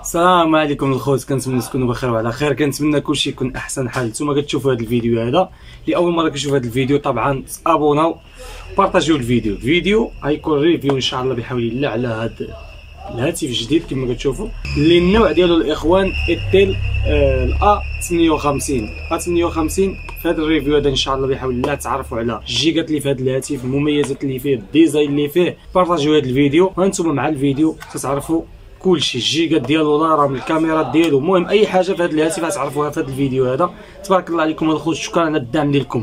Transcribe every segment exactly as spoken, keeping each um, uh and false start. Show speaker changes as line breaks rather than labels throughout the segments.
السلام عليكم الخوت، كنتمنى تكونوا بخير وعلى خير. كنتمنى كلشي يكون احسن حال. نتوما كتشوفوا هذا الفيديو هذا لاول مره كتشوفوا هذا الفيديو، طبعا تابوناو بارطاجيو الفيديو. الفيديو غيكون ريفيو ان شاء الله بحول الله على هذا الهاتف الجديد كما كتشوفوا، اللي النوع ديالو الاخوان ايتيل الا ثمانية وخمسين ا ثمانية وخمسين. في هذا الريفيو هذا ان شاء الله بحول الله تعرفوا على الجيجات اللي في هذا الهاتف، المميزات اللي فيه، الديزاين اللي فيه. بارطاجيو هذا الفيديو وانتم مع الفيديو تتعرفوا كلشي، الجيجات ديالو، الرام، الكاميرات ديالو، المهم اي حاجه في هذا الهاتف غتعرفوها في هذا الفيديو هذا. تبارك الله عليكم الخوت، شكرا على الدعم ديالكم.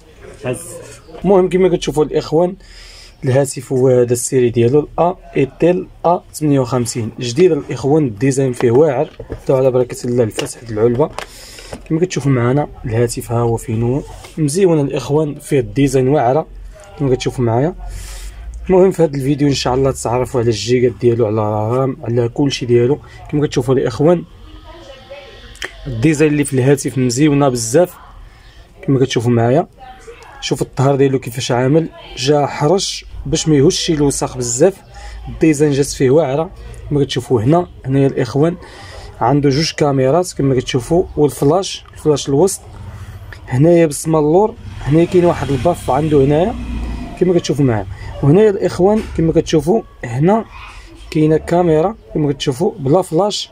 المهم كما كتشوفوا الاخوان، الهاتف هو هذا السيري ديالو الا ايتيل ا ثمانية وخمسين جديد الاخوان. الديزاين فيه واعر، بداو على بركه الله الفتح العلبه كما كتشوفوا معنا. الهاتف ها هو فين هو مزيون الاخوان، فيه الديزاين واعره كما كتشوفوا معايا. المهم في هذا الفيديو ان شاء الله تتعرفوا على الجيجات ديالو، على الرام، على كلشي ديالو كما كتشوفوا الاخوان. الديزاين اللي في الهاتف مزيونه بزاف كما كتشوفوا معايا. شوف الظهر ديالو كيفاش عامل، جا حرش باش ما يهوش الوسخ بزاف. الديزاين جات فيه واعره كما كتشوفوا. هنا هنايا الاخوان عنده جوج كاميرات كما كتشوفوا، والفلاش الفلاش الوسط هنايا بسم اللور. هنا كاين واحد الباف عنده هنايا كما كتشوفوا معايا. وهنايا الاخوان كما كتشوفوا هنا كاينه كاميرا كما كتشوفوا بلا فلاش.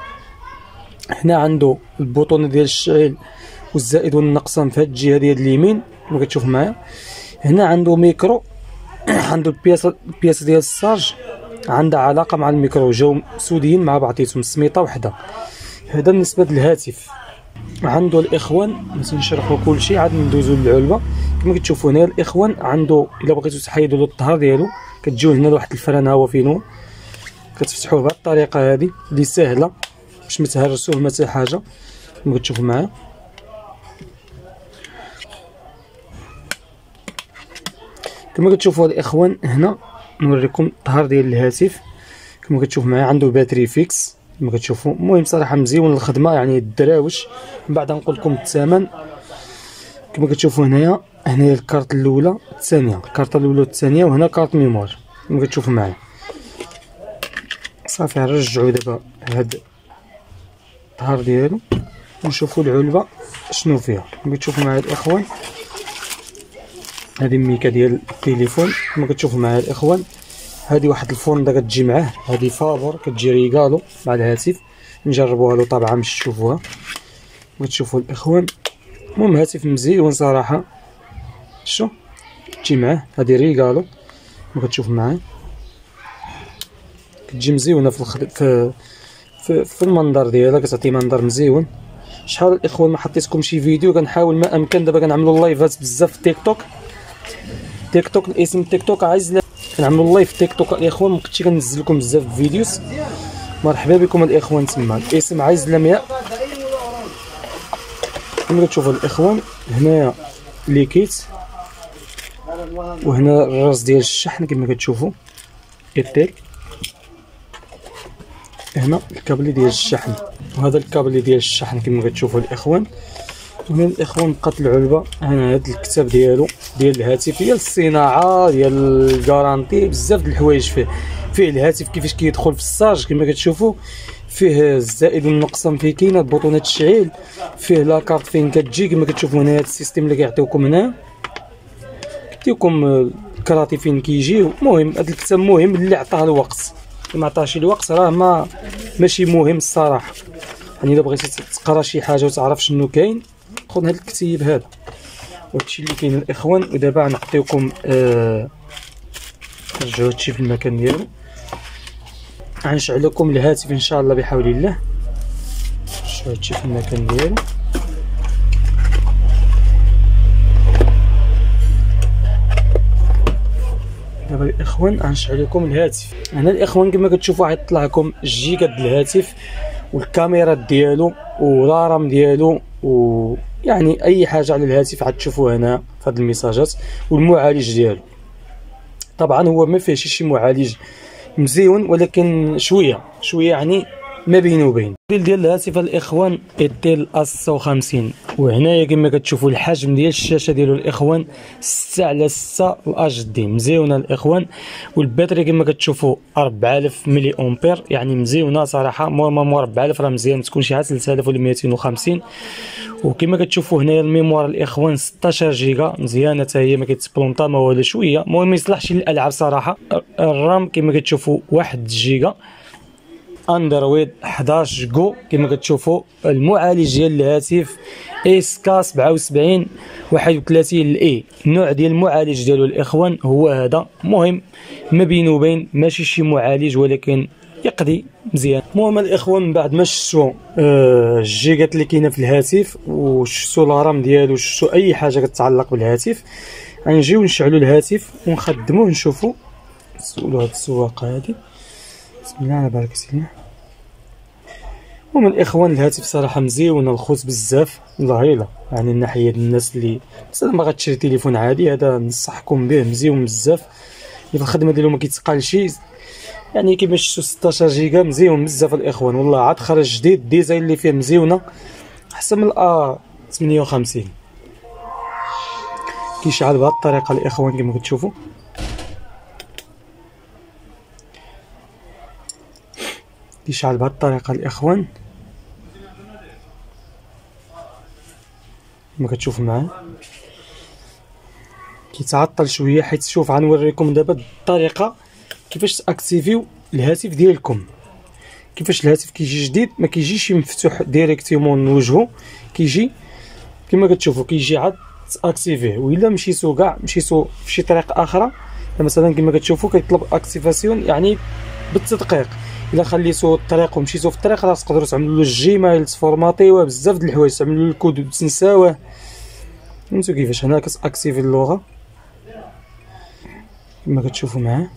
هنا عنده البوطون ديال الشعيل والزائد والنقصان في هاد الجهه ديال اليمين كما كتشوفوا معايا. هنا عنده ميكرو عنده البياسه البياسه ديال السارج عندها علاقه مع الميكرو، جاو سوديين مع بعضيتهم سميطه وحده. هذا بالنسبه للهاتف. عنده الاخوان باش نشرحوا كلشي عاد ندوزو للعلبه كما كتشوفوا. هنا الاخوان عنده الا بغيتو تحيدوا له الظهر ديالو كتجيو هنا لواحد الفران، ها هو فين هو، كتفتحوه بهذه الطريقه هذه اللي سهله باش ما تهرسوه ما حتى حاجه كما كتشوفوا معايا. كما كتشوفوا الاخوان هنا نوريكم الظهر ديال الهاتف كما كتشوفوا معايا. عنده باتري فيكس كما كتشوفوا. المهم صراحه مزيون الخدمه، يعني الدراوش. من بعد نقول لكم الثمن كما كتشوفوا. هنايا هنايا الكارت الاولى الثانيه، الكارت الاولى والثانيه، وهنا كارت ميموار كما كتشوفوا معايا. صافي نرجعوا دابا هاد الظهر ديالو ونشوفوا العلبه شنو فيها كما كتشوفوا معايا الاخوان. هذه الميكا ديال التليفون كما كتشوفوا معايا الاخوان. هذه واحد الفونده كتجي معاه، هذه فابور كتجي ريغالو مع الهاتف، نجربوها له طبعا باش تشوفوها كما تشوفوا الاخوان. المهم هاتف مزيون صراحه. شو تجي معاه هذه ريغالو كما كتشوفوا معايا، كتجي مزيونه في الخد... في في, في المنظر ديالها، كتعطي منظر مزيون. شحال الاخوان ما حطيتكم شي فيديو، كنحاول ما امكن. دابا كنعملوا لايفات بزاف في تيك توك. تيك توك الاسم تيك توك عايز كنعملوا لايف في تيك توك الاخوان، ما كنتش كنزل لكم بزاف فيديوز. مرحبا بكم الاخوان تما. الاسم عايز لمياء كما كتشوفوا الاخوان. هنايا ليكيت، وهنا الراس ديال الشحن كما كتشوفوا ايتيل. هنا الكابل ديال الشحن، وهذا الكابل ديال الشحن كما كتشوفوا الاخوان. هنا الاخوان بقات العلبه. هنا هذا الكتاب ديالو ديال الهاتف، ديال الصناعه ديال الكارانتي، بزاف د الحوايج فيه. فيه الهاتف كيفاش كيدخل في السارج كما كتشوفوا، فيه الزائد والنقصان، فيه كاينه بطونات الشعيل، فيه لاكارت فين كتجي كما كتشوفوا. هنا هذا السيستيم اللي كيعطيوكم هنا كيعطيوكم الكراتي فين كيجيو. المهم هذا الكتاب مهم، اللي عطاه الوقت، ما عطاش الوقت راه ما ماشي مهم الصراحه. يعني الا بغيتي تقرا شي حاجه وتعرف شنو كاين، خذ هذا الكتيب هذا وهادشي اللي كاين الاخوان. ودابا غنعطيكم آه نرجعو هادشي في المكان ديالو. غنشعل لكم الهاتف ان شاء الله بحول الله. نرجعو هادشي في المكان ديالو. دابا الاخوان غنشعل لكم الهاتف. هنا الاخوان كما كتشوفوا غيطلع لكم الجيجات ديال الهاتف والكاميرات ديالو والرام ديالو، و يعني اي حاجه على الهاتف غتشوفوها هنا في هاد الميساجات. والمعالج ديالو طبعا هو ما فيهش شي معالج مزيون، ولكن شويه شويه يعني ما بين وبين. الموديل ديال الهاتف الاخوان ايتيل اس ستة وخمسين، وهنايا كما كتشوفوا الحجم ديال الشاشه ديالو الاخوان ستة على ستة الاتش دي مزيونه الاخوان، والباتري كما كتشوفوا أربعة آلاف ملي امبير، يعني مزيونه صراحه. نورمالمون أربعة آلاف راه مزيان تكون شي حاجه ثلاثة آلاف ومئتين وخمسين. وكما كتشوفوا هنايا الميموار الاخوان ستطاش جيجا مزيانه حتى هي، ما كتسبلونطا ما والو شويه، المهم ما يصلحش للالعاب صراحه. الرام كما كتشوفوا واحد جيجا، اندرويد حداش جو كما كتشوفوا. المعالج ديال الهاتف اس كي سبعة وسبعين واحد وثلاثين الاي، النوع ديال المعالج ديالو الاخوان هو هذا. مهم ما بين وبين، ماشي شي معالج ولكن يقضي مزيان. المهم الاخوان من بعد ما شفتوا آه الجيجات اللي كاينه في الهاتف وشفتوا الرام ديالو وشفتوا اي حاجه كتعلق بالهاتف، غنجيو نشعلوا الهاتف ونخدموه نشوفوا نسولوا هاد السواقه هادي. بسم الله على بركة الله. ومن الاخوان الهاتف صراحه مزيون الخوت بزاف والله الا، يعني من ناحيه الناس اللي مثلا باغا تشري تليفون عادي هذا ننصحكم به، مزيون بزاف. في الخدمه ديالو ما كيتقالش، يعني كيما شفتوا ستطاش جيجا مزيون بزاف الاخوان والله. عاد خرج جديد الديزاين اللي فيه مزيونه احسن من الأ ثمانية وخمسين. كيشعل بهذه الطريقه الاخوان كما كتشوفوا. كيشعل بهذه الطريقه الاخوان كما كتشوفوا معايا. كيتعطل شويه حيت شوف غنوريكم دابا الطريقه كيفاش تاكتيفيو الهاتف ديالكم. كيفاش الهاتف كيجي جديد ما كيجيش مفتوح ديريكتيمون نوجهو، كيجي كما كتشوفوا كيجي عاد تاكتيفيه. وإلا مشيتو كاع مشيتو في شي طريقه اخرى مثلا كما كتشوفوا كيطلب اكتيفاسيون يعني بالتدقيق. الا خليتو الطريق ومشيتو في الطريق راه تقدروا تعملوا له الجيميل تفورماطيوه بزاف د الحوايج، تعملوا له الكود وتنساوه. فهمتوا كيفاش؟ هنا كتاكتيفي اللغه كما كتشوفوا معاه.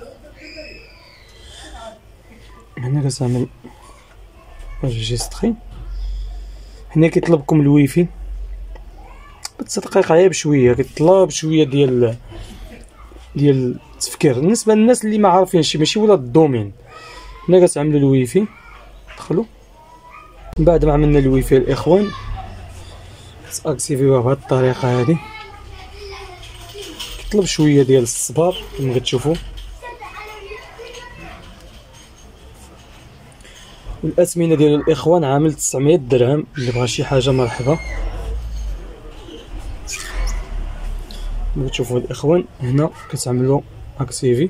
هنا كتعمل ريجيستري. هنا كيطلبكم الويفي بالتدقيق غير بشويه، كيطلب شويه ديال ديال التفكير بالنسبه للناس اللي ما عارفينش ماشي ولا الدومين. هنا كتعملوا الويفي دخلوا. من بعد ما عملنا الويفي الاخوان تاكتيفيوها بهذه الطريقه هذه. كيطلب شويه ديال الصبر كما كتشوفوا. والاثمنه ديال الاخوان عامل تسعمية درهم، اللي بغى شي حاجه مرحبا. كما كتشوفوا الاخوان هنا كتعملوا اكتيفي.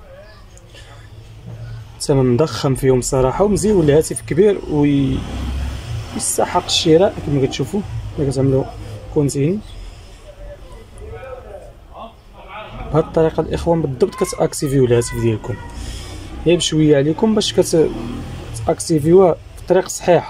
ثمن مضخم فيهم صراحه ومزيون، الهاتف كبير ويستحق الشراء كما كتشوفوا. هنا كتعملوا كونتيني بهذه الطريقه الاخوان بالضبط. كتاكتيفيو الهاتف ديالكم هي بشويه عليكم باش كت اكتيفيوها بطريقه صحيحه.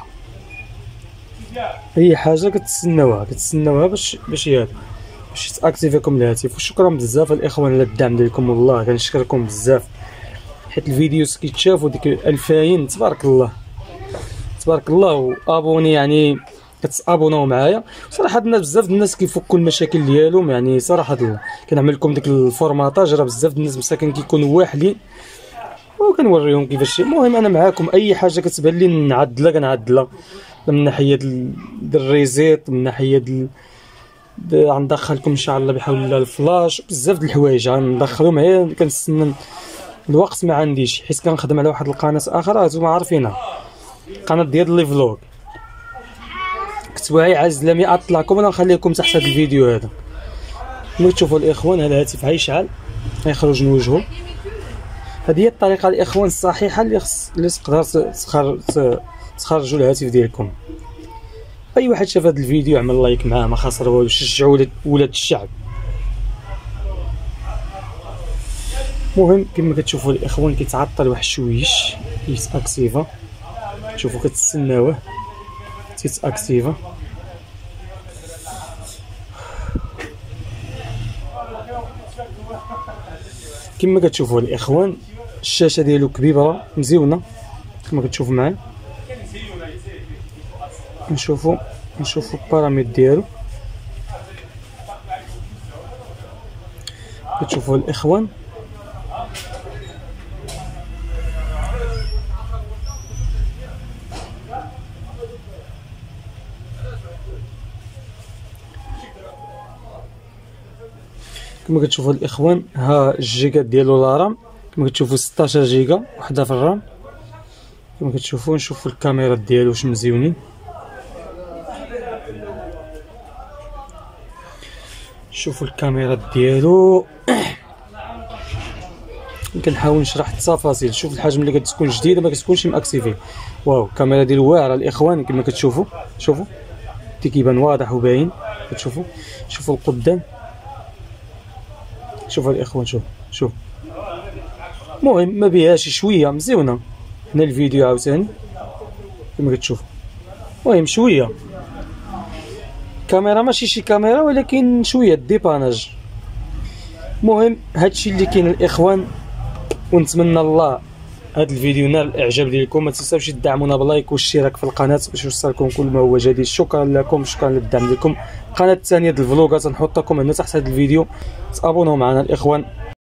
اي حاجه كتسناوها كتسناوها باش باش هذا باش تاكتيفيكم الهاتف. وشكرا بزاف الاخوان على الدعم ديالكم والله كنشكركم بزاف، حيت الفيديوز كيتشافوا ديك ألفين تبارك الله تبارك الله. وابوني يعني كتابوناو معايا صراحه. الناس بزاف الناس كيفكوا المشاكل ديالهم، يعني صراحه الله كنعمل لكم ديك الفورماطاج. راه بزاف الناس مساكن كيكونوا واحلين وكنوريهم كيفاش. المهم انا معاكم، اي حاجه كتبان لي نعدلها كنعدلها، من ناحيه ديال الريزيت، من ناحيه ديال غندخلكم ان شاء الله بحول الله الفلاش، بزاف د الحوايج غندخلهم. غير كنستنى الوقت ما عنديش حيت كنخدم على واحد القناه اخرى هانتوما عارفينها، القناه ديال لي فلوغ. كتبوها عايز لمي اطلعكم انا نخليكم تحت هذا الفيديو هذا. كما تشوفوا الاخوان هذا الهاتف غيشعل غيخرج نوجهو. هذه هي الطريقه الاخوان الصحيحه اللي خص اللي تقدر تخرجوا الهاتف ديالكم. اي واحد شاف هذا الفيديو عمل لايك معاه ما خسر والو، شجعوا ولاد الشعب. المهم كما كتشوفوا الاخوان كيتعطل واحد شويش كيتاكتيفا. شوفوا كتسناوه تيتاكتيفا. كما كتشوفوا الاخوان الشاشه ديالو كبيره مزيونه كما كتشوفوا معايا. نشوفوا نشوفوا البارامتر ديالو. كتشوفوا الاخوان كما كتشوفوا الاخوان، ها الجيجات ديالو لا رام كما كتشوفوا ستطاش جيجا وحده في الرام. كما كتشوفوا نشوفوا الكاميرات ديالو واش مزيونين. شوفوا الكاميرات ديالو كنحاول نشرح التفاصيل. شوف الحجم اللي كتكون جديده ما كتكونش ماكتيفي. واو الكاميرا ديال واعره الاخوان كما كتشوفوا. شوفوا تي كيبان واضح وباين. كتشوفوا شوفوا القدام. شوفوا الاخوان شوف شوف المهم ما بيهاش شويه مزيونه. هنا الفيديو عاوتاني كما كتشوفوا. المهم شويه كاميرا ماشي شي كاميرا ولكن شويه ديباناج. المهم هادشي اللي كاين الاخوان، ونتمنى الله هذا الفيديو نال الاعجاب ديالكم. ما تنساوش تدعمونا بلايك والاشتراك في القناه باش يوصلكم كل ما هو جديد. شكرا لكم، شكرا للدعم ديالكم. القناه الثانيه ديال الفلوغات نحط لكم هنا تحت هذا الفيديو، تابوناو معنا الاخوان.